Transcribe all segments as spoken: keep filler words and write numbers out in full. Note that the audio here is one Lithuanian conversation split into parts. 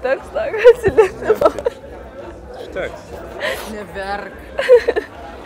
Užteks tokio atsiliepimo. Užteks. Neverk.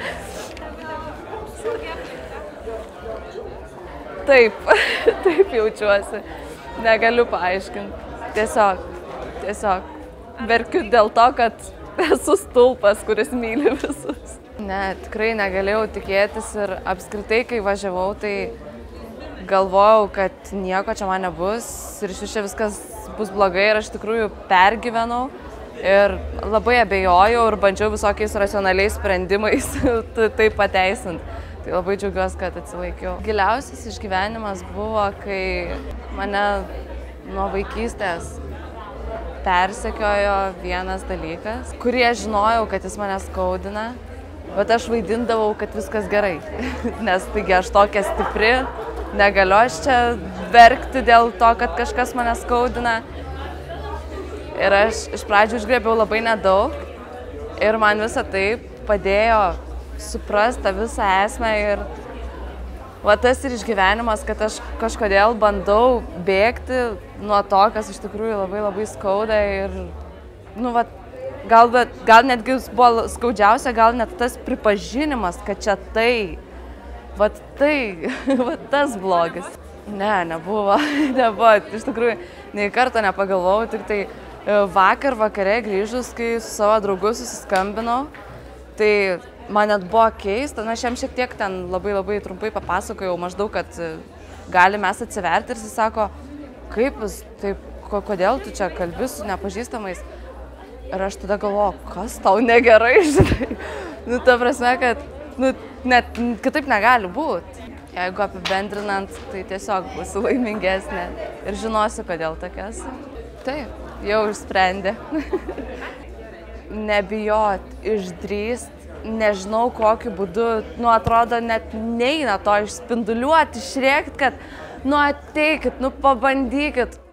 Taip, taip jaučiuosi. Negaliu paaiškinti. Tiesiog, tiesiog. Verkiu dėl to, kad esu stulpas, kuris myli visus. Ne, tikrai negalėjau tikėtis ir apskritai, kai važiavau, tai galvojau, kad nieko čia man nebus ir iš čia viskas bus blogai ir aš tikrųjų pergyvenau ir labai abejojau ir bandžiau visokiais racionaliais sprendimais tai pateisint. Tai labai džiaugiuosi, kad atsilaikiau. Giliausias išgyvenimas buvo, kai mane nuo vaikystės persekiojo vienas dalykas, kurį aš žinojau, kad jis mane skaudina, bet aš vaidindavau, kad viskas gerai. Nes taigi aš tokia stipri, negaliu aš čia verkti dėl to, kad kažkas mane skaudina. Ir aš iš pradžių išgrėbiau labai nedaug ir man visą tai padėjo suprasti tą visą esmę ir va tas ir išgyvenimas, kad aš kažkodėl bandau bėgti nuo to, kas iš tikrųjų labai labai skauda ir nu va, gal, bet, gal netgi buvo skaudžiausia, gal net tas pripažinimas, kad čia tai, va tai, va tas blogis. Ne, nebuvo, nebuvo, iš tikrųjų nei karto nepagalvojau, tik tai vakar vakare grįžus, kai su savo draugu susiskambinau, tai man net buvo keista, na aš jam šiek tiek ten labai labai trumpai papasakojau maždaug, kad gali mes atsiverti ir jis sako, kaip jis, taip, kodėl tu čia kalbi su nepažįstamais. Ir aš tada galvoju, kas tau negerai, žinai. Nu, ta prasme, kad nu, net kitaip negali būti. Jeigu apibendrinant, tai tiesiog būsiu laimingesnė ir žinosiu, kodėl tokia esu. Taip, jau išsprendė. Nebijot, išdrįst, nežinau kokiu būdu, nu atrodo net neina to išspinduliuoti, išrėkt, kad nu ateikit, nu pabandykit.